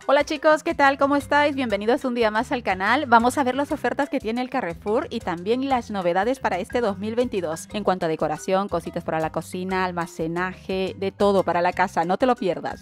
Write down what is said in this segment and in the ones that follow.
Hola chicos, ¿qué tal? ¿Cómo estáis? Bienvenidos un día más al canal. Vamos a ver las ofertas que tiene el Carrefour y también las novedades para este 2022. En cuanto a decoración, cositas para la cocina, almacenaje, de todo para la casa, no te lo pierdas.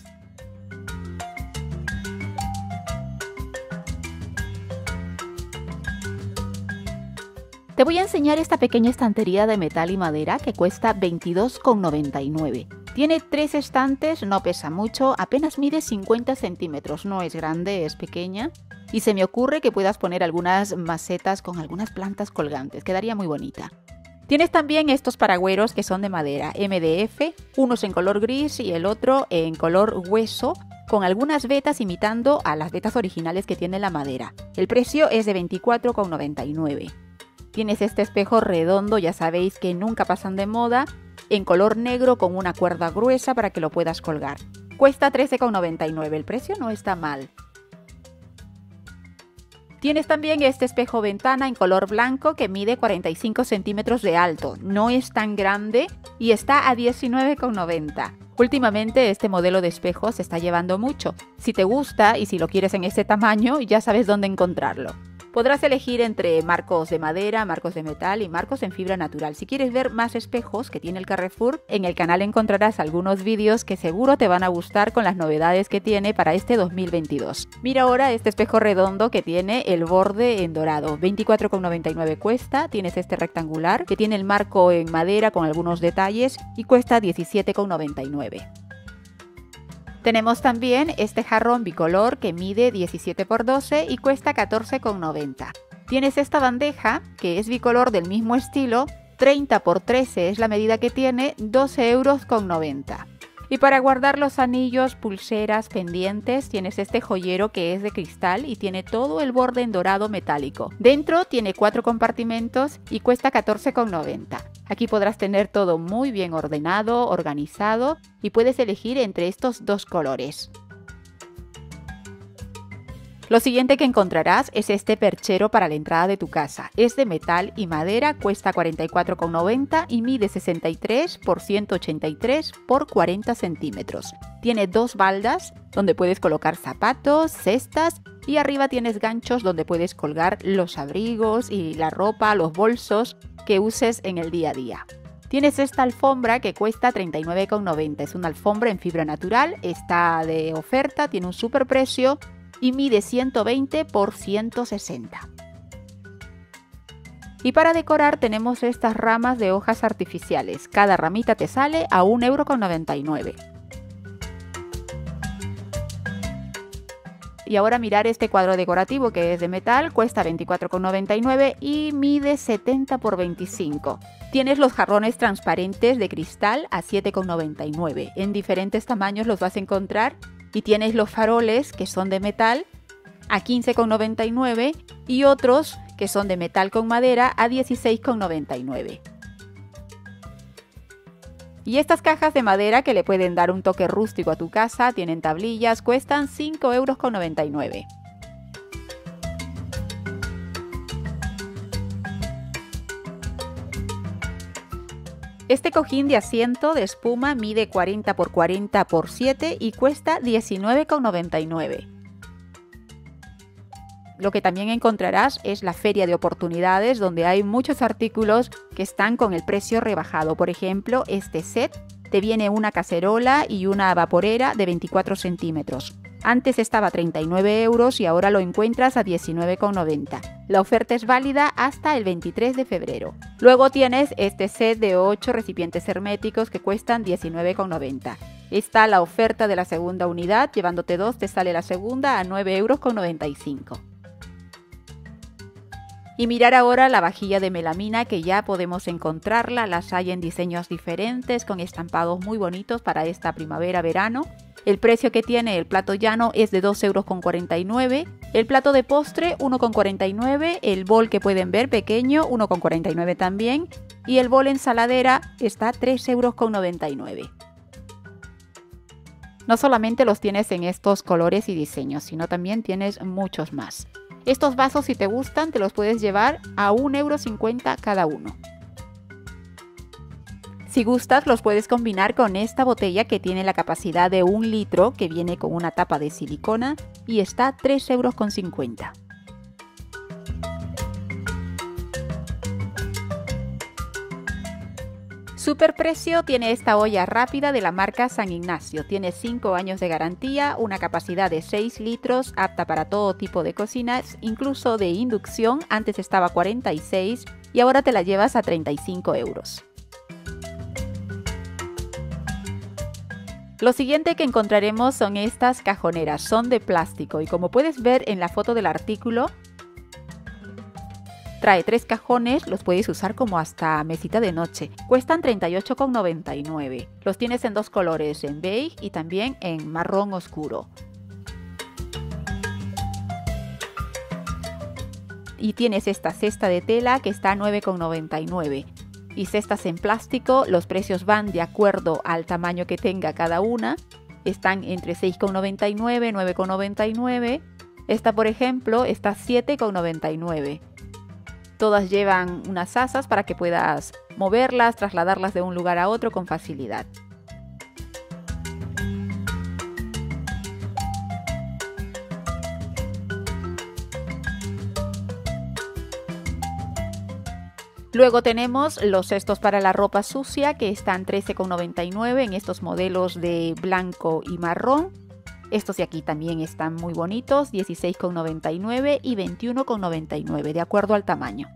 Te voy a enseñar esta pequeña estantería de metal y madera que cuesta 22,99. Tiene 3 estantes, no pesa mucho, apenas mide 50 centímetros, no es grande, es pequeña. Y se me ocurre que puedas poner algunas macetas con algunas plantas colgantes, quedaría muy bonita. Tienes también estos paragüeros que son de madera, MDF, unos en color gris y el otro en color hueso, con algunas vetas imitando a las vetas originales que tiene la madera. El precio es de 24,99. Tienes este espejo redondo, ya sabéis que nunca pasan de moda, en color negro con una cuerda gruesa para que lo puedas colgar. Cuesta 13,99, el precio no está mal. Tienes también este espejo ventana en color blanco que mide 45 centímetros de alto, no es tan grande y está a 19,90. Últimamente este modelo de espejo se está llevando mucho. Si te gusta y si lo quieres en este tamaño, ya sabes dónde encontrarlo. Podrás elegir entre marcos de madera, marcos de metal y marcos en fibra natural. Si quieres ver más espejos que tiene el Carrefour, en el canal encontrarás algunos vídeos que seguro te van a gustar con las novedades que tiene para este 2022. Mira ahora este espejo redondo que tiene el borde en dorado. 24,99 cuesta. Tienes este rectangular que tiene el marco en madera con algunos detalles y cuesta 17,99. Tenemos también este jarrón bicolor que mide 17 por 12 y cuesta 14,90. Tienes esta bandeja que es bicolor del mismo estilo, 30 por 13 es la medida que tiene, 12,90 €. Y para guardar los anillos, pulseras, pendientes, tienes este joyero que es de cristal y tiene todo el borde en dorado metálico. Dentro tiene 4 compartimentos y cuesta 14,90. Aquí podrás tener todo muy bien ordenado, organizado y puedes elegir entre estos dos colores. Lo siguiente que encontrarás es este perchero para la entrada de tu casa. Es de metal y madera, cuesta 44,90 y mide 63 por 183 por 40 centímetros. Tiene 2 baldas donde puedes colocar zapatos, cestas y arriba tienes ganchos donde puedes colgar los abrigos y la ropa, los bolsos que uses en el día a día. Tienes esta alfombra que cuesta 39,90. Es una alfombra en fibra natural, está de oferta, tiene un super precio y mide 120 por 160. Y para decorar tenemos estas ramas de hojas artificiales. Cada ramita te sale a 1,99 €. Y ahora mirar este cuadro decorativo que es de metal, cuesta 24,99 y mide 70 por 25. Tienes los jarrones transparentes de cristal a 7,99. En diferentes tamaños los vas a encontrar. Y tienes los faroles que son de metal a 15,99 y otros que son de metal con madera a 16,99. Y estas cajas de madera que le pueden dar un toque rústico a tu casa, tienen tablillas, cuestan 5,99 €. Este cojín de asiento de espuma mide 40 por 40 por 7 y cuesta 19,99. Lo que también encontrarás es la feria de oportunidades donde hay muchos artículos que están con el precio rebajado. Por ejemplo, este set te viene una cacerola y una vaporera de 24 centímetros. Antes estaba a 39 € y ahora lo encuentras a 19,90. La oferta es válida hasta el 23 de febrero. Luego tienes este set de 8 recipientes herméticos que cuestan 19,90. Está la oferta de la segunda unidad, llevándote 2 te sale la segunda a 9,95 €. Y mirar ahora la vajilla de melamina que ya podemos encontrarla, las hay en diseños diferentes con estampados muy bonitos para esta primavera-verano. El precio que tiene el plato llano es de 2,49 €, el plato de postre 1,49 €, el bol que pueden ver pequeño 1,49 € también y el bol ensaladera está 3,99 €. No solamente los tienes en estos colores y diseños, sino también tienes muchos más. Estos vasos, si te gustan, te los puedes llevar a 1,50 € cada uno. Si gustas, los puedes combinar con esta botella que tiene la capacidad de 1 litro, que viene con una tapa de silicona y está a 3,50 €. Superprecio tiene esta olla rápida de la marca San Ignacio. Tiene 5 años de garantía, una capacidad de 6 litros, apta para todo tipo de cocinas, incluso de inducción. Antes estaba a 46 y ahora te la llevas a 35 €. Lo siguiente que encontraremos son estas cajoneras. Son de plástico y como puedes ver en la foto del artículo, trae 3 cajones, los puedes usar como hasta mesita de noche. Cuestan 38,99 €. Los tienes en 2 colores, en beige y también en marrón oscuro. Y tienes esta cesta de tela que está a 9,99 €. Y cestas en plástico, los precios van de acuerdo al tamaño que tenga cada una. Están entre 6,99 €, 9,99 €. Esta, por ejemplo, está a 7,99 €. Todas llevan unas asas para que puedas moverlas, trasladarlas de un lugar a otro con facilidad. Luego tenemos los cestos para la ropa sucia que están 13,99 € en estos modelos de blanco y marrón. Estos de aquí también están muy bonitos, 16,99 € y 21,99 € de acuerdo al tamaño.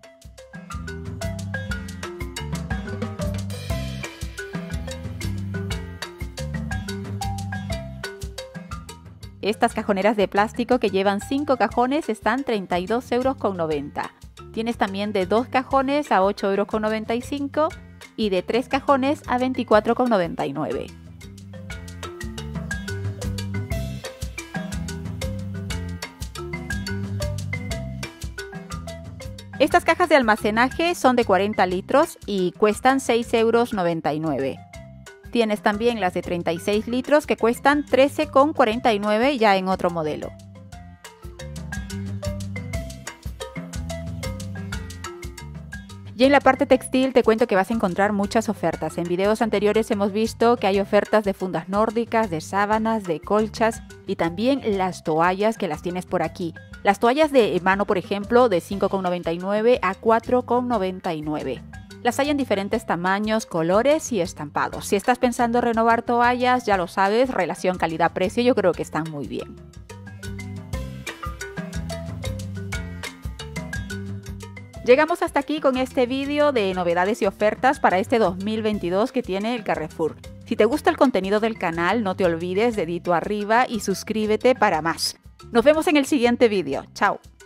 Estas cajoneras de plástico que llevan 5 cajones están 32,90 €. Tienes también de 2 cajones a 8,95 € y de 3 cajones a 24,99 €. Estas cajas de almacenaje son de 40 litros y cuestan 6,99 €. Tienes también las de 36 litros que cuestan 13,49 € ya en otro modelo. Y en la parte textil te cuento que vas a encontrar muchas ofertas. En videos anteriores hemos visto que hay ofertas de fundas nórdicas, de sábanas, de colchas y también las toallas que las tienes por aquí. Las toallas de mano, por ejemplo, de 5,99 € a 4,99 €. Las hay en diferentes tamaños, colores y estampados. Si estás pensando renovar toallas, ya lo sabes, relación calidad-precio yo creo que están muy bien. Llegamos hasta aquí con este vídeo de novedades y ofertas para este 2022 que tiene el Carrefour. Si te gusta el contenido del canal, no te olvides, dedito arriba y suscríbete para más. Nos vemos en el siguiente vídeo. Chao.